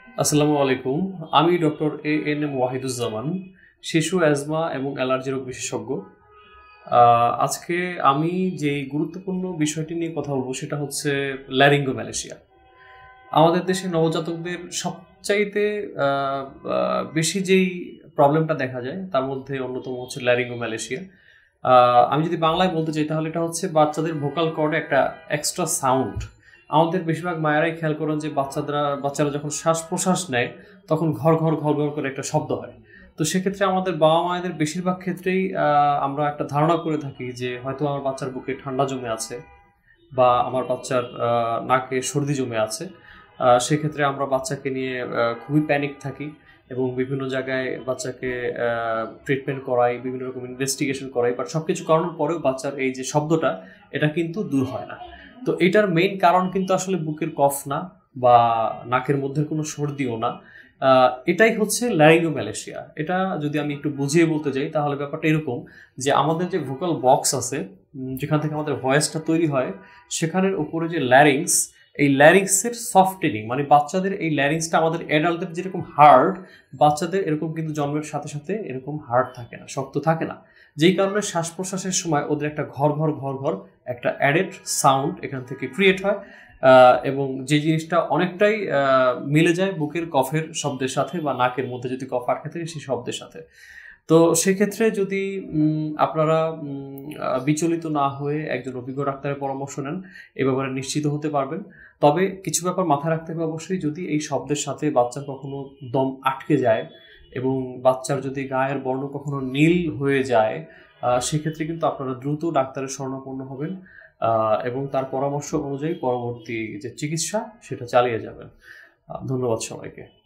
আসসালামু আলাইকুম। আমি ডক্টর এএনএম ওয়াহিদুজ্জামান, শিশু অ্যাজমা এবং অ্যালার্জি রোগ বিশেষজ্ঞ। আজকে আমি যেই গুরুত্বপূর্ণ বিষয়টি নিয়ে কথা বলবো সেটা হচ্ছে ল্যারিঙ্গোম্যালেশিয়া। আমাদের দেশে নবজাতকদের সবচাইতে আ আ বেশি যেই প্রবলেমটা দেখা যায় তার মধ্যে অন্যতম হচ্ছে ল্যারিঙ্গোম্যালেশিয়া। আ আমি যদি বাংলায় বলতে চাই তাহলে এটা হচ্ছে বাচ্চাদের ভোকাল কর্ডে একটা এক্সট্রা সাউন্ড। আমাদের বেশিরভাগ মায়েরাই খেয়াল করেন যে বাচ্চারা যখন শ্বাস-প্রশ্বাস নেয় তখন ঘড় করে একটা শব্দ হয়। তো সেক্ষেত্রে আমাদের বাবা-মায়েদের বেশিরভাগ ক্ষেত্রেই আমরা একটা ধারণা করে থাকি যে হয়তো আমার বাচ্চার বুকে ঠান্ডা জমে আছে বা আমার বাচ্চার নাকে সর্দি জমে আছে। সেক্ষেত্রে আমরা বাচ্চাকে নিয়ে খুবই প্যানিক থাকি এবং বিভিন্ন জায়গায় বাচ্চাকে ট্রিটমেন্ট করাই, বিভিন্ন রকম ইনভেস্টিগেশন করাই। বাট সবকিছু করানোর পরেও বাচ্চার এই যে শব্দটা, এটা কিন্তু দূর হয় না। তো এটার মেইন কারণ কিন্তু আসলে বুকের কফ না বা নাকের মধ্যে কোনো সর্দিও না। এটাই হচ্ছে ল্যারিঙ্গোম্যালেশিয়া। এটা যদি আমি একটু বুঝিয়ে বলতে যাই তাহলে ব্যাপারটা এরকম যে আমাদের যে ভোকাল বক্স আছে, যেখান থেকে আমাদের ভয়েসটা তৈরি হয়, সেখানের উপরে যে ল্যারিংস, এই ল্যারিংসের সফটেনিং মানে বাচ্চাদের এই ল্যারিংসটা আমাদের অ্যাডাল্টদের যেরকম হার্ড, বাচ্চাদের এরকম কিন্তু জন্মের সাথে সাথে এরকম হার্ড থাকে না, শক্ত থাকে না। যেই কারণে শ্বাস প্রশ্বাসের সময় ওদের একটা ঘর একটা অ্যাডেড সাউন্ড এখান থেকে ক্রিয়েট হয়। এবং যে জিনিসটা অনেকটাই মিলে যায় বুকের কফের শব্দের সাথে বা নাকের মধ্যে যদি কফ আটকে থাকে সেই শব্দের সাথে। তো সেক্ষেত্রে যদি আপনারা বিচলিত না হয়ে একজন অভিজ্ঞ ডাক্তারের পরামর্শ নেন, এ ব্যাপারে নিশ্চিত হতে পারবেন। তবে কিছু ব্যাপার মাথায় রাখতে হবে অবশ্যই, যদি এই শব্দের সাথে বাচ্চার কখনো দম আটকে যায় এবং বাচ্চার যদি গায়ের বর্ণ কখনো নীল হয়ে যায়, সেক্ষেত্রে কিন্তু আপনারা দ্রুত ডাক্তারের শরণাপন্ন হবেন এবং তার পরামর্শ অনুযায়ী পরবর্তী যে চিকিৎসা সেটা চালিয়ে যাবেন। ধন্যবাদ সবাইকে।